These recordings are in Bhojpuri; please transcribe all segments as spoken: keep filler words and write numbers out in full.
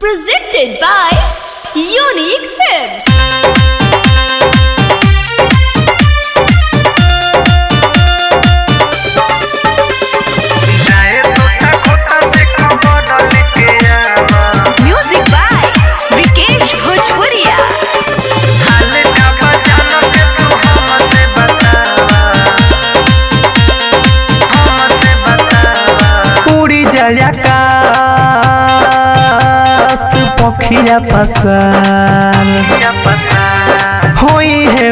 presented by Unique Films. आकाश पखिया पसार होई है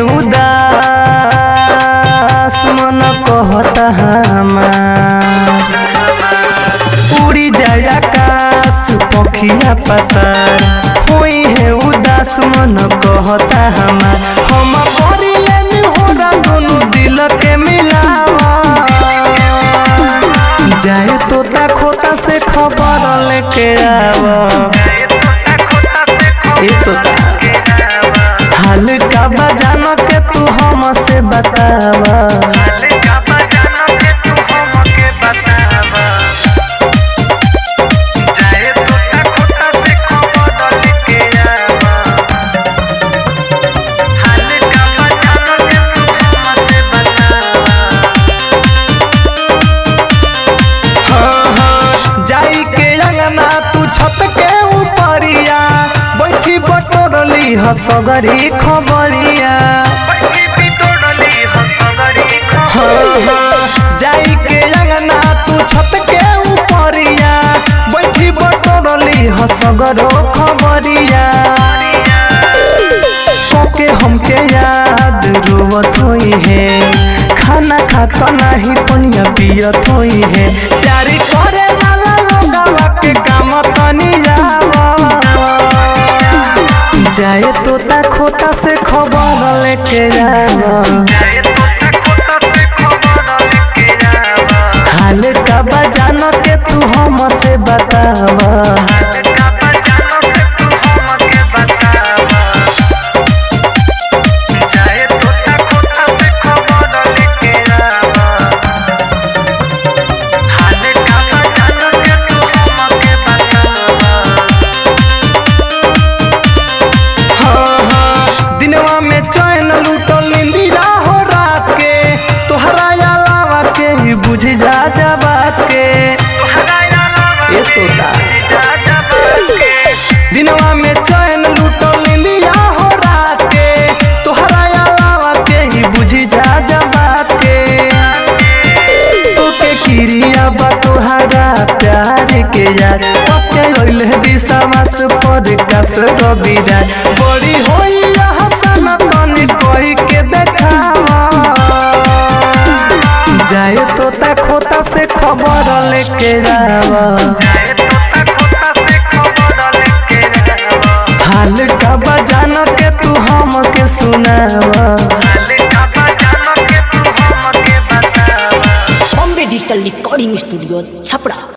उदास मन कहता हमार उड़ी जाए आकाश पखिया पसार होई है उदास मन कहता हमार हम करिले निहोरा दोनों दिल के मिलावा जाए तोता खोता से खबर लेके आवा हाल का बजान के तू हमसे बतावा छत के ऊपरिया बैठी बटोरली हसगरी खबरिया जाई के अंगना तू छत के ऊपरिया बैठी बटोरली हसगरो खबरिया के हमके याद रोवत होई है खाना खाता नहीं पनिया पियत होई है प्यारी करे वाला लोगवा के काम तनी जावा जाए तोता खोता से खबर लेके जावा हाल का बजान के तू हमसे बतावा बुझ जा जा बात के ये तोता दिनवा में चैन लूटल इंदिया हो रात के तोहरा अलावा के ही बुझ जा जा बात के तोके किरिया बा तोहरा प्यार के याद पक्के होइल विश्वास पर कस रबिरा बड़ी होई हसन तनी कोई के देखावा जाए तोता खोता से खबर लेके जावा हाल का बजान के तू हमके सुनावा Bombay digital recording studio Chhapra.